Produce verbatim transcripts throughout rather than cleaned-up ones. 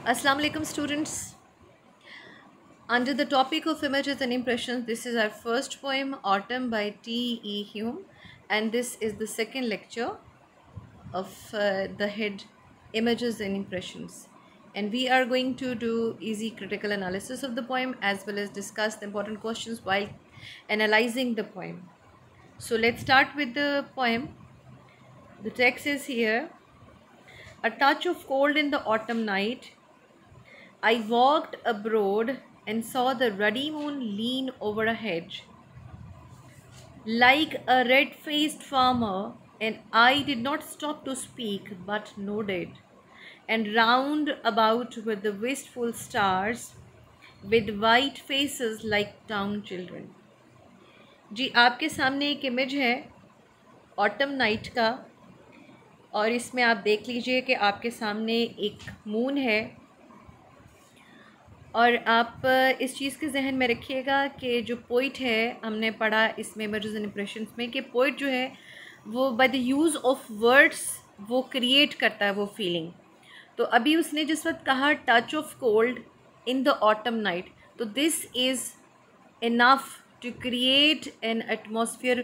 Assalamu alaikum students. Under the topic of images and impressions, this is our first poem, Autumn by T E Hume, and this is the second lecture of uh, the head Images and Impressions. And we are going to do easy critical analysis of the poem as well as discuss the important questions while analyzing the poem. So let's start with the poem. The text is here. A touch of cold in the autumn night. I walked abroad and saw the ruddy moon lean over a hedge. Like a red-faced farmer, and I did not stop to speak but nodded. And round about were the wistful stars with white faces like town children. जी आपके सामने एक image है autumn night का, और इसमें आप देख लीजिए कि आपके सामने एक मून है। और आप इस चीज़ के जहन में रखिएगा कि जो पोइट है, हमने पढ़ा इसमें इमेजेस एंड इंप्रेशंस में कि पोइट जो है वो by the use of words वो क्रिएट करता है वो फीलिंग। तो अभी उसने जिस वक्त कहा touch of cold in the autumn night, तो this is enough to create an atmosphere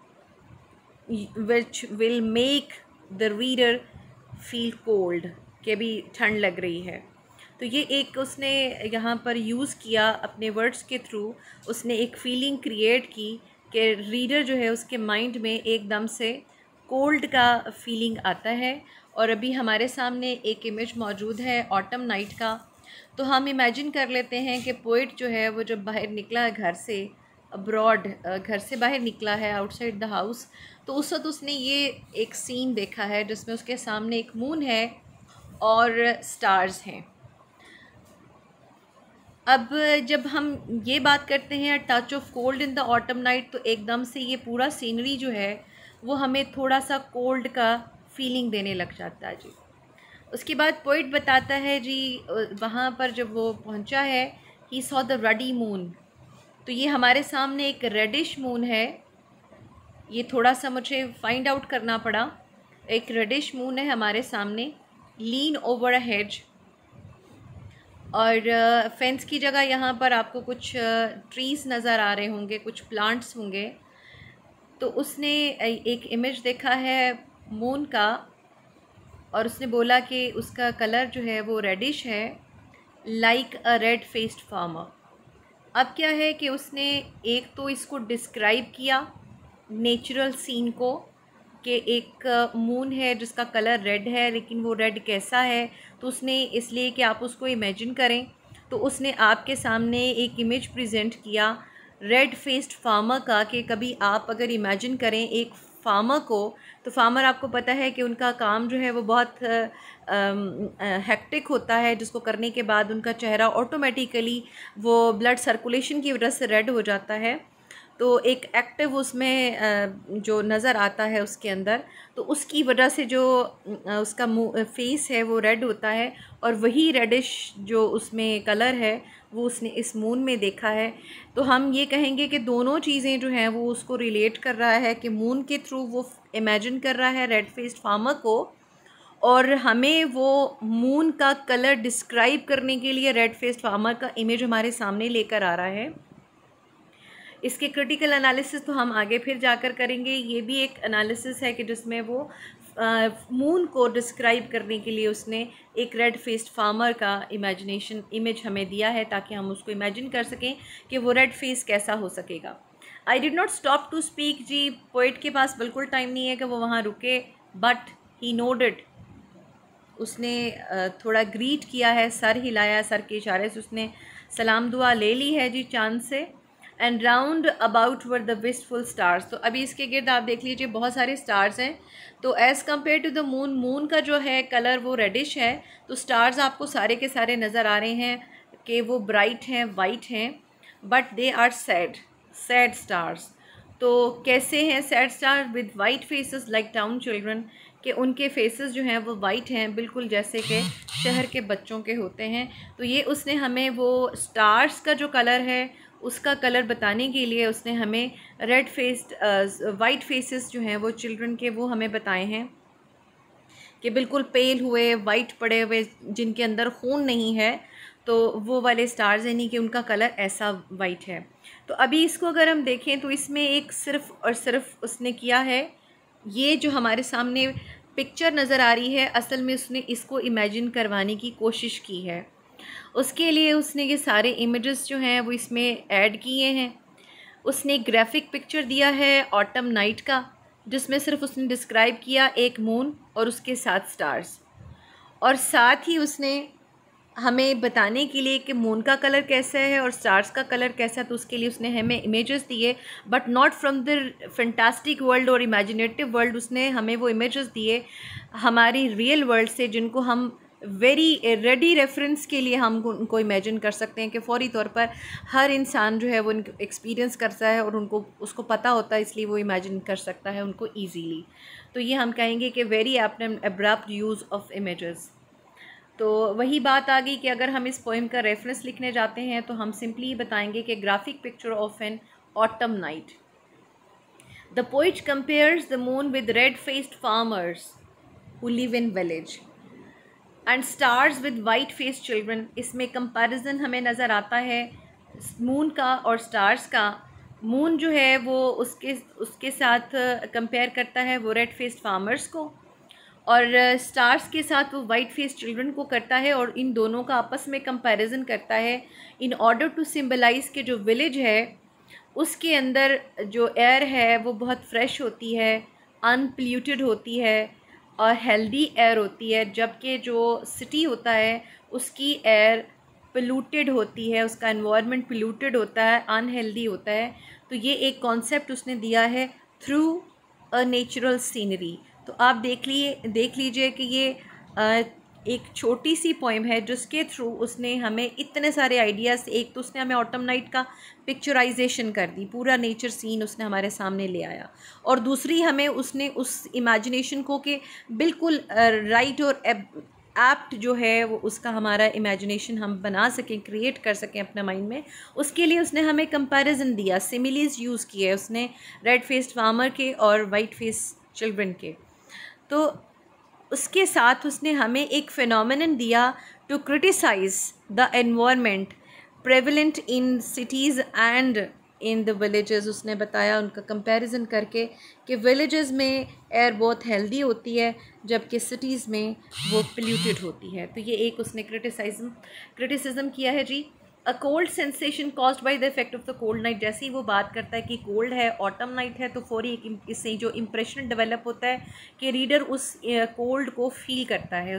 which will make the reader feel cold, कि अभी ठंड लग रही है। तो ये एक उसने यहाँ पर यूज़ किया अपने वर्ड्स के थ्रू, उसने एक फीलिंग क्रिएट की कि रीडर जो है उसके माइंड में एकदम से कोल्ड का फीलिंग आता है। और अभी हमारे सामने एक इमेज मौजूद है ऑटम नाइट का। तो हम इमेजिन कर लेते हैं कि पोइट जो है वो जब बाहर निकला है घर से, अब्रॉड घर से बाहर निकला है आउटसाइड द हाउस, तो उस वक्त उसने ये एक सीन देखा है जिसमें उसके सामने एक मून है और स्टार्स हैं। अब जब हम ये बात करते हैं touch of cold in the autumn night, तो एकदम से ये पूरा सीनरी जो है वो हमें थोड़ा सा कोल्ड का फीलिंग देने लग जाता है जी। उसके बाद पोइट बताता है जी, वहाँ पर जब वो पहुँचा है, he saw the ruddy moon. तो ये हमारे सामने एक रेडिश मून है। ये थोड़ा सा मुझे फाइंड आउट करना पड़ा। एक रेडिश मून है हमारे सामने, लीन ओवर अ हेज, और फेंस की जगह यहाँ पर आपको कुछ ट्रीज़ नज़र आ रहे होंगे, कुछ प्लांट्स होंगे। तो उसने एक इमेज देखा है मून का, और उसने बोला कि उसका कलर जो है वो रेडिश है, like a red faced farmer. अब क्या है कि उसने एक तो इसको डिस्क्राइब किया नेचुरल सीन को, कि एक मून है जिसका कलर रेड है, लेकिन वो रेड कैसा है, तो उसने इसलिए कि आप उसको इमेजिन करें, तो उसने आपके सामने एक इमेज प्रेजेंट किया रेड फेस्ड फार्मर का। कि कभी आप अगर इमेजिन करें एक फार्मर को, तो फार्मर आपको पता है कि उनका काम जो है वो बहुत हेक्टिक होता है, जिसको करने के बाद उनका चेहरा ऑटोमेटिकली वो ब्लड सर्कुलेशन की वजह से रेड हो जाता है। तो एक एक्टिव उसमें जो नज़र आता है उसके अंदर, तो उसकी वजह से जो उसका फेस है वो रेड होता है, और वही रेडिश जो उसमें कलर है वो उसने इस मून में देखा है। तो हम ये कहेंगे कि दोनों चीज़ें जो हैं वो उसको रिलेट कर रहा है कि मून के थ्रू वो इमेजिन कर रहा है रेड फेस्ड फार्मर को, और हमें वो मून का कलर डिस्क्राइब करने के लिए रेड फेस्ड फार्मर का इमेज हमारे सामने लेकर आ रहा है। इसके क्रिटिकल एनालिसिस तो हम आगे फिर जाकर करेंगे। ये भी एक एनालिसिस है कि जिसमें वो मून को डिस्क्राइब करने के लिए उसने एक रेड फेस्ड फार्मर का इमेजिनेशन इमेज हमें दिया है, ताकि हम उसको इमेजिन कर सकें कि वो रेड फेस कैसा हो सकेगा। I did not stop to speak जी, पोइट के पास बिल्कुल टाइम नहीं है कि वो वहाँ रुके, बट ही नोडेड, उसने थोड़ा ग्रीट किया है, सर हिलाया, सर के इशारे से उसने सलाम दुआ ले ली है जी चांद से। And round about were the wistful stars. तो अभी इसके गिर्द आप देख लीजिए बहुत सारे स्टार्स हैं। तो as compare to the moon, moon का जो है कलर वो रेडिश है, तो स्टार्स आपको सारे के सारे नज़र आ रहे हैं कि वो ब्राइट हैं, वाइट हैं, but they are sad, sad stars. तो कैसे हैं sad star? With white faces like town children, कि उनके फेसेस जो हैं वो वाइट हैं, बिल्कुल जैसे कि शहर के बच्चों के होते हैं। तो ये उसने हमें वो स्टार्स का जो कलर है उसका कलर बताने के लिए उसने हमें रेड फेस्ड वाइट फेसेस जो हैं वो चिल्ड्रन के वो हमें बताए हैं कि बिल्कुल पेल हुए, वाइट पड़े हुए, जिनके अंदर खून नहीं है, तो वो वाले स्टार्स यानी कि उनका कलर ऐसा वाइट है। तो अभी इसको अगर हम देखें तो इसमें एक सिर्फ़ और सिर्फ उसने किया है, ये जो हमारे सामने पिक्चर नज़र आ रही है, असल में उसने इसको इमेजिन करवाने की कोशिश की है। उसके लिए उसने ये सारे इमेजेस जो हैं वो इसमें ऐड किए हैं। उसने ग्राफिक पिक्चर दिया है ऑटम नाइट का, जिसमें सिर्फ उसने डिस्क्राइब किया एक मून और उसके साथ स्टार्स, और साथ ही उसने हमें बताने के लिए कि मून का कलर कैसा है और स्टार्स का कलर कैसा है, तो उसके लिए उसने हमें इमेजेस दिए, but not from the fantastic world और इमेजिनेटिव वर्ल्ड। उसने हमें वो इमेजेस दिए हमारी रियल वर्ल्ड से, जिनको हम वेरी रेडी रेफरेंस के लिए हम उनको इमेजिन कर सकते हैं कि फ़ौरी तौर पर हर इंसान जो है वो उनको एक्सपीरियंस करता है और उनको उसको पता होता है, इसलिए वो इमेजिन कर सकता है उनको ईजीली। तो ये हम कहेंगे कि very apt and abrupt use of images. तो वही बात आ गई कि अगर हम इस पोएम का रेफरेंस लिखने जाते हैं तो हम सिंपली बताएंगे कि graphic picture of an autumn night. The poet compares the moon with red faced farmers who live in village and stars with white faced children. इसमें कंपैरिजन हमें नज़र आता है मून का और स्टार्स का। मून जो है वो उसके उसके साथ कंपेयर करता है वो रेड फेस्ड फार्मर्स को, और स्टार्स के साथ वो वाइट फेस चिल्ड्रन को करता है, और इन दोनों का आपस में कंपैरिजन करता है इन ऑर्डर टू सिंबलाइज के जो विलेज है उसके अंदर जो एयर है वो बहुत फ्रेश होती है, अनपोल्यूटेड होती है और हेल्दी एयर होती है, जबकि जो सिटी होता है उसकी एयर पोल्यूटेड होती है, उसका एनवायरनमेंट पोल्यूटेड होता है, अनहेल्दी होता है। तो ये एक कॉन्सेप्ट उसने दिया है थ्रू अ नेचुरल सीनरी। तो आप देख लिए देख लीजिए कि ये आ, एक छोटी सी पोएम है जिसके थ्रू उसने हमें इतने सारे आइडियाज़, एक तो उसने हमें ऑटम नाइट का पिक्चराइजेशन कर दी, पूरा नेचर सीन उसने हमारे सामने ले आया, और दूसरी हमें उसने उस इमेजिनेशन को कि बिल्कुल राइट और एप्ट जो है वो उसका हमारा इमेजिनेशन हम बना सकें, क्रिएट कर सकें अपने माइंड में, उसके लिए उसने हमें कंपैरिजन दिया, सिमिलीज यूज़ किए उसने रेड फेस्ड फार्मर के और वाइट फेस चिल्ड्रन के। तो उसके साथ उसने हमें एक फिनोमेनन दिया to criticise the environment prevalent in cities and in the villages. उसने बताया उनका कंपैरिजन करके कि विलेजेस में एयर बहुत हेल्दी होती है जबकि सिटीज़ में वो पोल्यूटेड होती है। तो ये एक उसने क्रिटिसाइज्म क्रिटिसिज्म किया है जी। A cold sensation caused by the effect of the cold night. जैसे ही वो बात करता है कि कोल्ड है, ऑटम नाइट है, तो फौरी एक इससे जो इम्प्रेशन डेवलप होता है कि रीडर उस कोल्ड को फील करता है।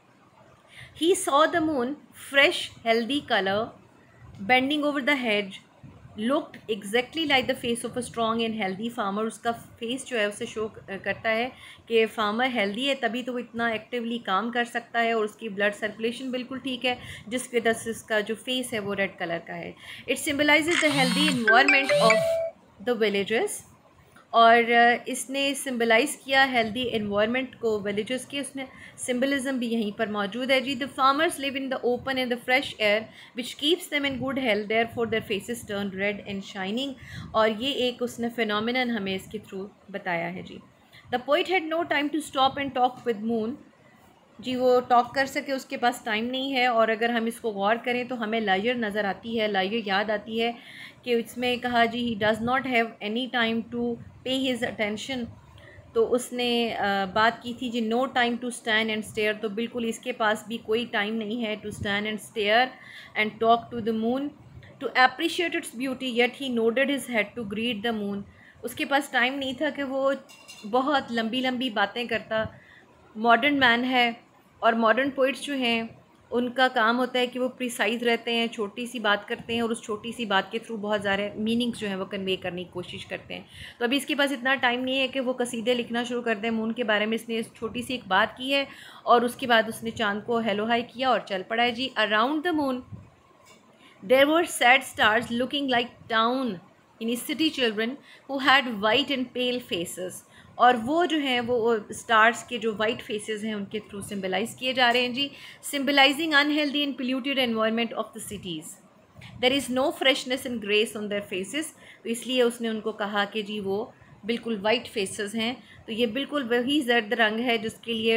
He saw the moon fresh healthy colour bending over the hedge looked exactly like the face of a strong and healthy farmer. उसका फेस जो है उसे शो करता है कि फार्मर हेल्दी है, तभी तो वो इतना एक्टिवली काम कर सकता है और उसकी ब्लड सर्कुलेशन बिल्कुल ठीक है, जिसकी वजह से उसका जो फेस है वो रेड कलर का है। It symbolises the healthy environment of the villages, और इसने सिम्बलाइज़ किया हेल्दी इन्वायरमेंट को विलेजेस की, उसने सिम्बलिज़म भी यहीं पर मौजूद है जी। The farmers live in the open and the fresh air which keeps them in good health therefore their faces turn red and shining. और ये एक उसने फिनोमिनन हमें इसके थ्रू बताया है जी। The poet had no time to stop and talk with moon. जी वो टॉक कर सके उसके पास टाइम नहीं है, और अगर हम इसको गौर करें तो हमें लायर नज़र आती है, लायर याद आती है कि इसमें कहा जी he does not have any time to pay his attention. तो उसने आ, बात की थी जी no time to stand and stare. तो बिल्कुल इसके पास भी कोई टाइम नहीं है to stand and stare and talk to the moon to appreciate its beauty, yet he nodded his head to greet the moon. उसके पास टाइम नहीं था कि वो बहुत लंबी लंबी बातें करता। मॉडर्न मैन है, और मॉडर्न पोइट्स जो हैं उनका काम होता है कि वो प्रिसाइज रहते हैं, छोटी सी बात करते हैं और उस छोटी सी बात के थ्रू बहुत ज़्यादा मीनिंग्स जो हैं वो कन्वे करने की कोशिश करते हैं। तो अभी इसके पास इतना टाइम नहीं है कि वो कसीदे लिखना शुरू कर दें मून के बारे में। इसने छोटी सी एक बात की है और उसके बाद उसने चांद को हेलो हाई किया और चल पड़ा है जी। Around the moon there were sad stars looking like town in city children who had white and pale faces. और वो जो हैं वो स्टार्स के जो वाइट फेसेस हैं उनके थ्रू सिम्बलाइज किए जा रहे हैं जी। Symbolising unhealthy and polluted environment of the cities, there is no freshness and grace on their faces. तो इसलिए उसने उनको कहा कि जी वो बिल्कुल वाइट फेसेस हैं। तो ये बिल्कुल वही जर्द रंग है जिसके लिए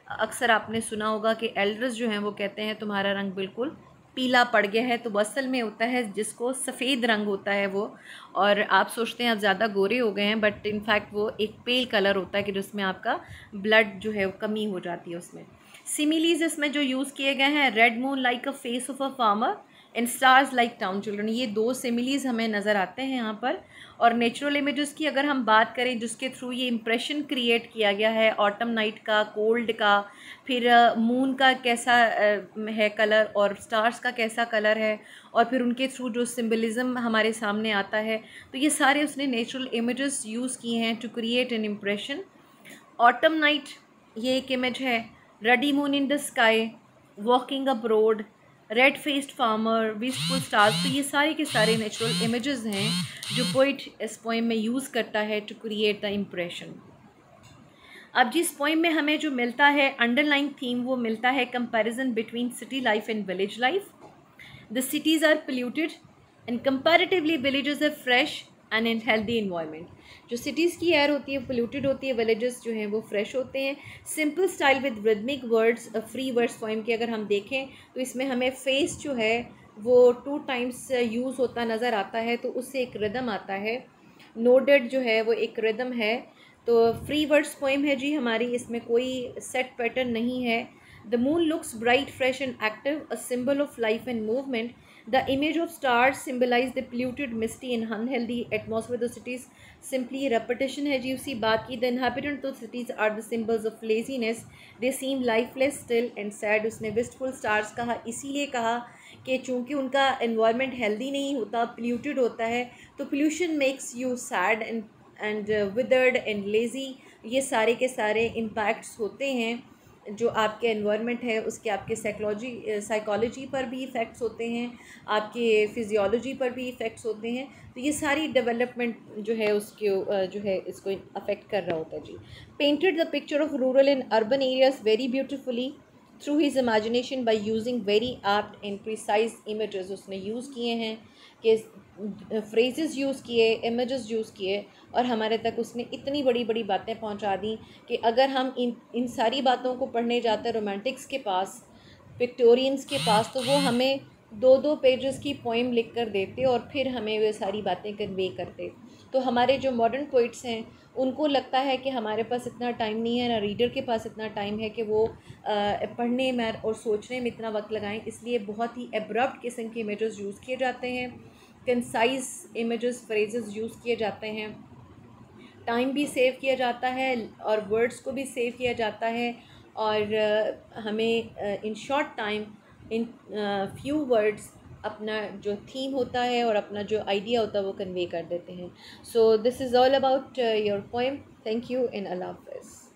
अक्सर आपने सुना होगा कि एल्डर्स जो हैं वो कहते हैं तुम्हारा रंग बिल्कुल पीला पड़ गया है, तो वो असल में होता है जिसको सफ़ेद रंग होता है वो, और आप सोचते हैं आप ज़्यादा गोरे हो गए हैं, बट इनफैक्ट वो एक पेल कलर होता है कि जिसमें आपका ब्लड जो है वो कमी हो जाती है उसमें। सिमिलीज इसमें जो यूज़ किए गए हैं, red moon like a face of a farmer and stars like town children, ये दो सिमिलीज हमें नज़र आते हैं यहाँ पर। और नेचुरल इमेजेस की अगर हम बात करें जिसके थ्रू ये इम्प्रेशन क्रिएट किया गया है, ऑटम नाइट का, कोल्ड का, फिर मून का कैसा है कलर और स्टार्स का कैसा कलर है, और फिर उनके थ्रू जो सिम्बलिज़म हमारे सामने आता है, तो ये सारे उसने नेचुरल इमेजेस यूज़ किए हैं to create an impression. Autumn night ये एक इमेज है, ruddy moon in the sky, walking up road, red faced farmer, wistful stars, तो ये सारे के सारे नेचुरल इमेजेस हैं जो पोइट इस पोइम में यूज़ करता है टू क्रिएट द इम्प्रेशन। अब जिस पोइम में हमें जो मिलता है अंडरलाइन थीम, वो मिलता है comparison between city life and village life. The cities are polluted and comparatively villages are fresh and in healthy environment. जो सिटीज़ की एयर होती है पोल्यूटेड होती है, विलेजेस जो हैं वो फ्रेश होते हैं। Simple style with rhythmic words, free words poem की अगर हम देखें तो इसमें हमें फेस जो है वो टू टाइम्स यूज़ होता नज़र आता है, तो उससे एक रिदम आता है। नोडेड जो है वो एक रिदम है। तो फ्री वर्ड्स पोइम है जी हमारी, इसमें कोई सेट पैटर्न नहीं है। The moon looks bright fresh and active, a symbol of life and movement. The image of stars symbolize the polluted, misty and unhealthy atmosphere of the cities. Simply repetition है जी उसी बात की। The inhabitants of cities are the symbols of laziness. They seem lifeless, still and sad. उसने wistful stars कहा, इसीलिए कहा कि चूँकि उनका environment healthy नहीं होता, polluted होता है, तो pollution makes you sad and and uh, withered and lazy. ये सारे के सारे impacts होते हैं जो आपके एनवायरनमेंट है उसके, आपके साइकोलॉजी साइकोलॉजी पर भी इफ़ेक्ट्स होते हैं, आपके फिजियोलॉजी पर भी इफ़ेक्ट्स होते हैं। तो ये सारी डेवलपमेंट जो है उसके जो है इसको अफेक्ट कर रहा होता है जी। Painted the picture of rural and urban areas very beautifully through his imagination by using very apt and precise images. उसने यूज़ किए हैं कि फ्रेजेस यूज़ किए, इमेजेस यूज़ किए, और हमारे तक उसने इतनी बड़ी बड़ी बातें पहुंचा दी कि अगर हम इन इन सारी बातों को पढ़ने जाते रोमांटिक्स के पास, विक्टोरियंस के पास, तो वो हमें दो दो पेजेस की पोइम लिख कर देते और फिर हमें वे सारी बातें कन्वे करते। तो हमारे जो मॉडर्न पोइट्स हैं उनको लगता है कि हमारे पास इतना टाइम नहीं है, ना रीडर के पास इतना टाइम है कि वो आ, पढ़ने में और सोचने में इतना वक्त लगाएं, इसलिए बहुत ही एब्रप्ट किस्म के इमेजेस यूज़ किए जाते हैं, कंसाइज इमेजेस, फ्रेजेस यूज़ किए जाते हैं। टाइम भी सेव किया जाता है और वर्ड्स को भी सेव किया जाता है, और हमें in short time, in few words अपना जो थीम होता है और अपना जो आइडिया होता है वो कन्वे कर देते हैं। So this is all about your poem. Thank you and अल्लाह हाफ़िज़।